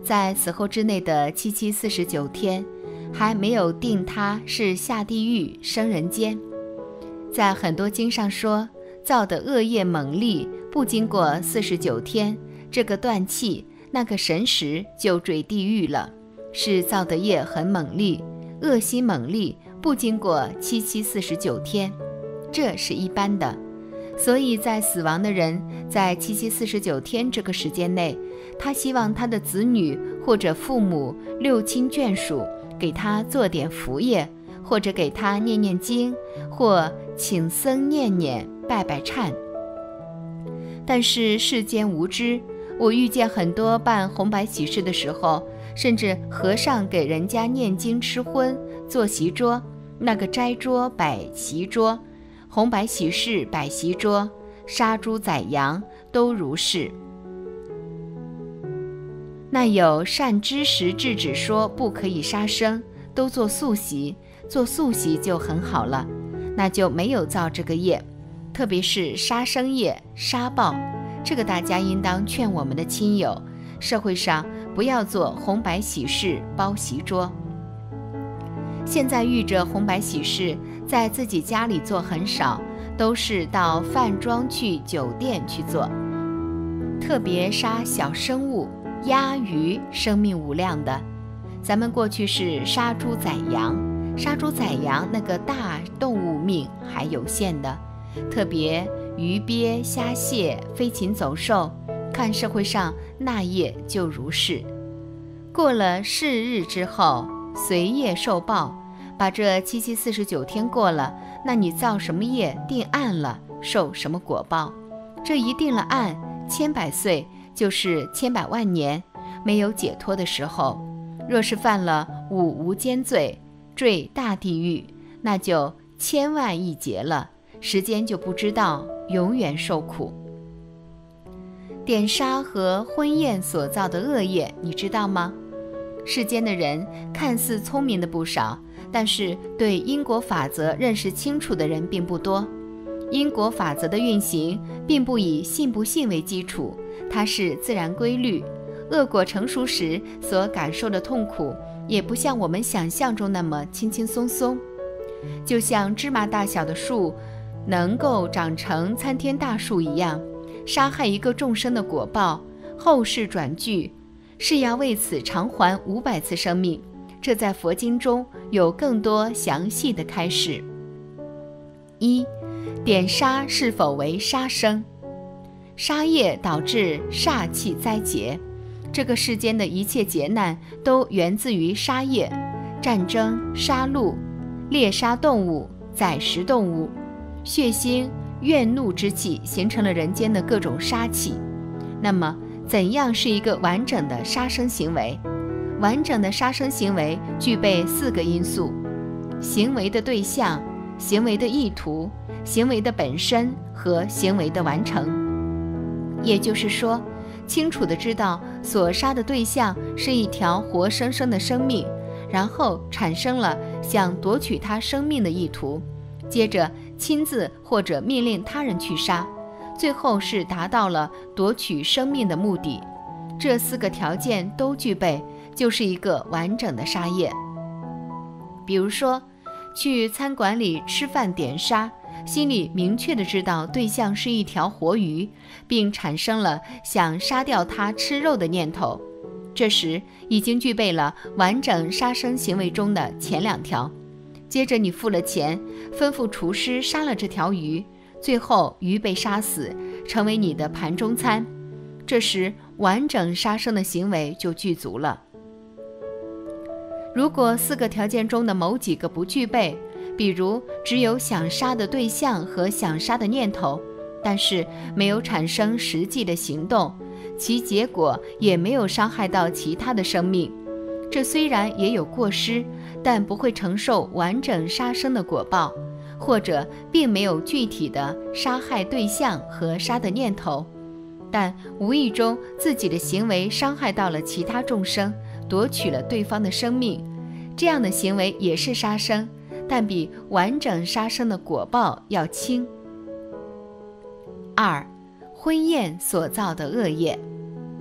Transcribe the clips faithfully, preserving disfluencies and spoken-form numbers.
在死后之内的七七四十九天，还没有定他是下地狱升人间。在很多经上说，造的恶业猛力，不经过四十九天，这个断气，那个神识就坠地狱了，是造的业很猛力，恶心猛力，不经过七七四十九天，这是一般的。所以在死亡的人在七七四十九天这个时间内，他希望他的子女或者父母、六亲眷属给他做点福业，或者给他念念经，或请僧念念拜拜忏。但是世间无知，我遇见很多办红白喜事的时候，甚至和尚给人家念经吃荤做席桌，那个斋桌摆席桌，红白喜事摆席桌，杀猪宰羊都如是。那有善知识制止说不可以杀生，都做素席，做素席就很好了，那就没有造这个业。特别是杀生业、杀报，这个大家应当劝我们的亲友，社会上不要做红白喜事包席桌。现在遇着红白喜事，在自己家里做很少，都是到饭庄去、酒店去做。特别杀小生物，鸭鱼生命无量的，咱们过去是杀猪宰羊，杀猪宰羊那个大动物命还有限的，特别鱼鳖虾蟹飞禽走兽，看社会上那业就如是。过了是日之后，随业受报，把这七七四十九天过了，那你造什么业定案了，受什么果报。这一定了案，千百岁就是千百万年，没有解脱的时候。若是犯了五无间罪，坠大地狱，那就千万亿劫了，时间就不知道，永远受苦。点杀和婚宴所造的恶业，你知道吗？世间的人看似聪明的不少，但是对因果法则认识清楚的人并不多。因果法则的运行并不以信不信为基础，它是自然规律。恶果成熟时所感受的痛苦，也不像我们想象中那么轻轻松松。就像芝麻大小的树能够长成参天大树一样，杀害一个众生的果报，后世转句是要为此偿还五百次生命。这在佛经中有更多详细的开示。一、点杀是否为杀生？杀业导致煞气灾劫，这个世间的一切劫难都源自于杀业，战争、杀戮、猎杀动物、宰食动物，血腥、怨怒之气形成了人间的各种杀气。那么怎样是一个完整的杀生行为？完整的杀生行为具备四个因素：行为的对象、行为的意图、行为的本身和行为的完成。也就是说，清楚地知道所杀的对象是一条活生生的生命，然后产生了想夺取他生命的意图，接着亲自或者命令他人去杀，最后是达到了夺取生命的目的。这四个条件都具备，就是一个完整的杀业。比如说，去餐馆里吃饭点杀，心里明确地知道对象是一条活鱼，并产生了想杀掉它吃肉的念头，这时已经具备了完整杀生行为中的前两条。接着你付了钱，吩咐厨师杀了这条鱼，最后鱼被杀死，成为你的盘中餐，这时完整杀生的行为就具足了。如果四个条件中的某几个不具备，比如只有想杀的对象和想杀的念头，但是没有产生实际的行动，其结果也没有伤害到其他的生命，这虽然也有过失，但不会承受完整杀生的果报，或者并没有具体的杀害对象和杀的念头，但无意中自己的行为伤害到了其他众生，夺取了对方的生命，这样的行为也是杀生，但比完整杀生的果报要轻。二、婚宴所造的恶业。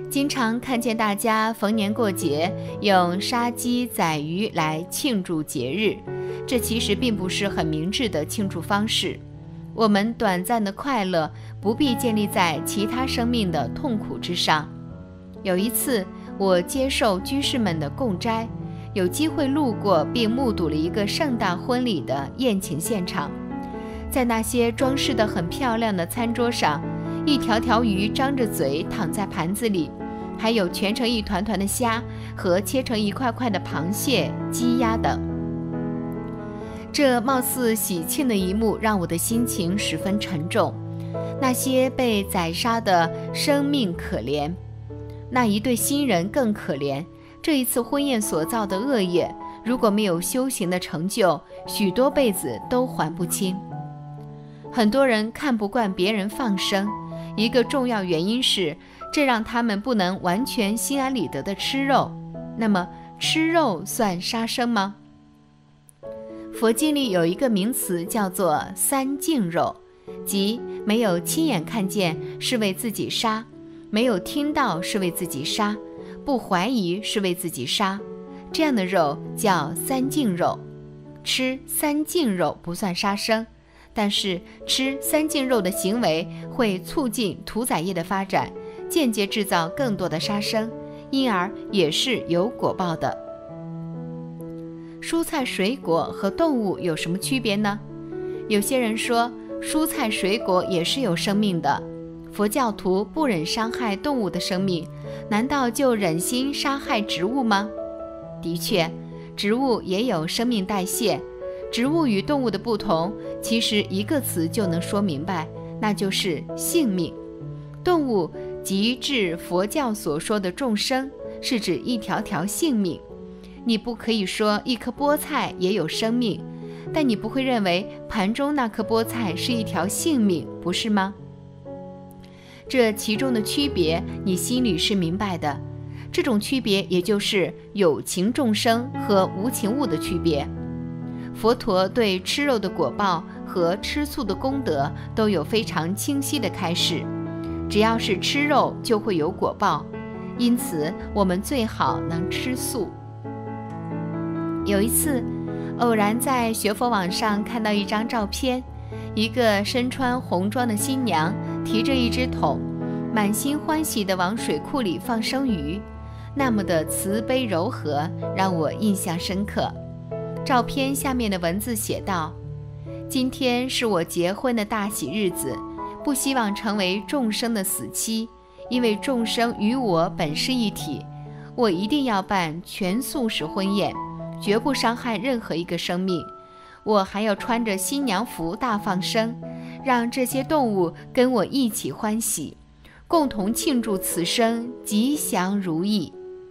经常看见大家逢年过节用杀鸡宰鱼来庆祝节日，这其实并不是很明智的庆祝方式。我们短暂的快乐不必建立在其他生命的痛苦之上。有一次，我接受居士们的供斋，有机会路过并目睹了一个盛大婚礼的宴请现场。在那些装饰得很漂亮的餐桌上，一条条鱼张着嘴躺在盘子里，还有蜷成一团团的虾和切成一块块的螃蟹、鸡鸭等。这貌似喜庆的一幕让我的心情十分沉重。那些被宰杀的生命可怜，那一对新人更可怜。这一次婚宴所造的恶业，如果没有修行的成就，许多辈子都还不清。很多人看不惯别人放生，一个重要原因是这让他们不能完全心安理得地吃肉。那么吃肉算杀生吗？佛经里有一个名词叫做三净肉，即没有亲眼看见是为自己杀，没有听到是为自己杀，不怀疑是为自己杀，这样的肉叫三净肉。吃三净肉不算杀生，但是吃三净肉的行为会促进屠宰业的发展，间接制造更多的杀生，因而也是有果报的。蔬菜水果和动物有什么区别呢？有些人说蔬菜水果也是有生命的，佛教徒不忍伤害动物的生命，难道就忍心杀害植物吗？的确，植物也有生命代谢，植物与动物的不同，其实一个词就能说明白，那就是性命。动物即指佛教所说的众生，是指一条条性命。你不可以说一颗菠菜也有生命，但你不会认为盘中那颗菠菜是一条性命，不是吗？这其中的区别你心里是明白的，这种区别也就是有情众生和无情物的区别。佛陀对吃肉的果报和吃素的功德都有非常清晰的开示，只要是吃肉就会有果报，因此我们最好能吃素。有一次偶然在学佛网上看到一张照片，一个身穿红装的新娘提着一只桶，满心欢喜地往水库里放生鱼，那么的慈悲柔和，让我印象深刻。照片下面的文字写道：今天是我结婚的大喜日子，不希望成为众生的死期，因为众生与我本是一体，我一定要办全素食婚宴，绝不伤害任何一个生命。我还要穿着新娘服大放生，让这些动物跟我一起欢喜，共同庆祝此生吉祥如意。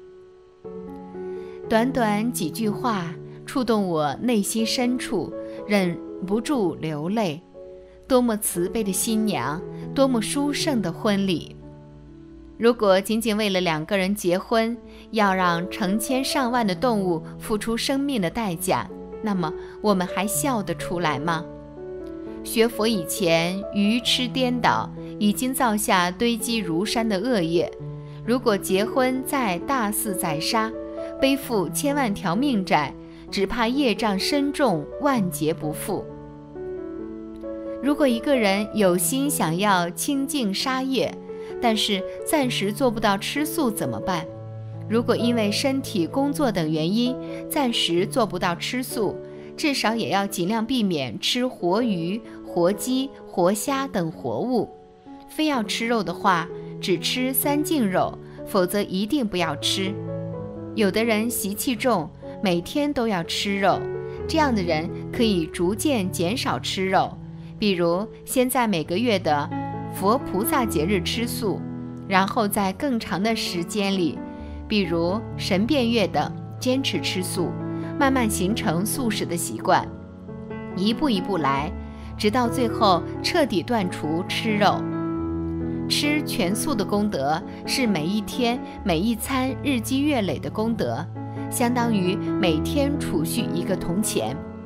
短短几句话触动我内心深处，忍不住流泪。多么慈悲的新娘，多么殊胜的婚礼。如果仅仅为了两个人结婚，要让成千上万的动物付出生命的代价，那么我们还笑得出来吗？学佛以前，愚痴颠倒，已经造下堆积如山的恶业。如果结婚再大肆宰杀，背负千万条命债，只怕业障深重，万劫不复。如果一个人有心想要清净杀业，但是暂时做不到吃素怎么办？如果因为身体、工作等原因暂时做不到吃素，至少也要尽量避免吃活鱼、活鸡、活虾等活物。非要吃肉的话，只吃三净肉，否则一定不要吃。有的人习气重，每天都要吃肉，这样的人可以逐渐减少吃肉，比如先在每个月的佛菩萨节日吃素，然后在更长的时间里，比如神变月等，坚持吃素，慢慢形成素食的习惯，一步一步来，直到最后彻底断除吃肉。吃全素的功德是每一天每一餐日积月累的功德，相当于每天储蓄一个铜钱。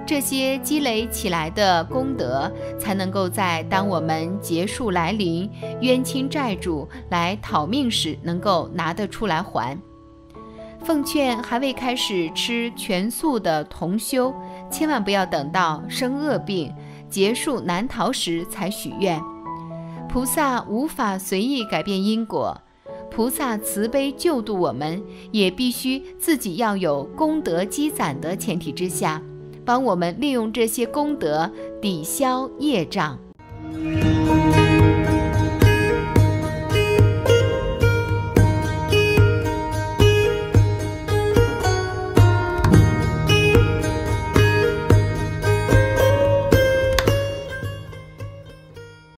这些积累起来的功德，才能够在当我们劫数来临、冤亲债主来讨命时，能够拿得出来还。奉劝还未开始吃全素的同修，千万不要等到生恶病、劫数难逃时才许愿。菩萨无法随意改变因果，菩萨慈悲救度我们，也必须自己要有功德积攒的前提之下，帮我们利用这些功德抵消业障。